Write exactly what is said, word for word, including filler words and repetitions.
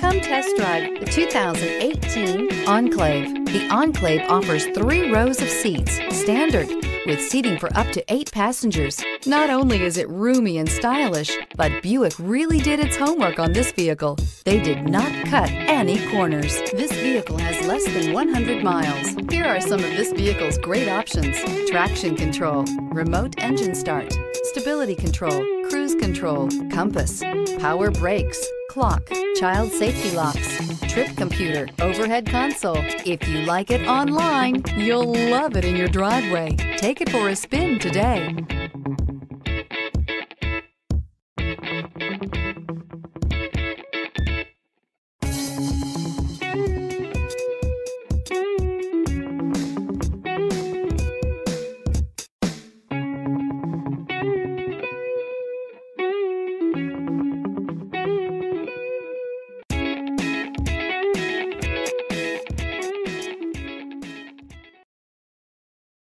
Come test drive the two thousand eighteen Enclave. The Enclave offers three rows of seats, standard, with seating for up to eight passengers. Not only is it roomy and stylish, but Buick really did its homework on this vehicle. They did not cut any corners. This vehicle has less than one hundred miles. Here are some of this vehicle's great options: traction control, remote engine start, stability control, cruise control, compass, power brakes, clock, child safety locks, trip computer, overhead console. If you like it online, you'll love it in your driveway. Take it for a spin today.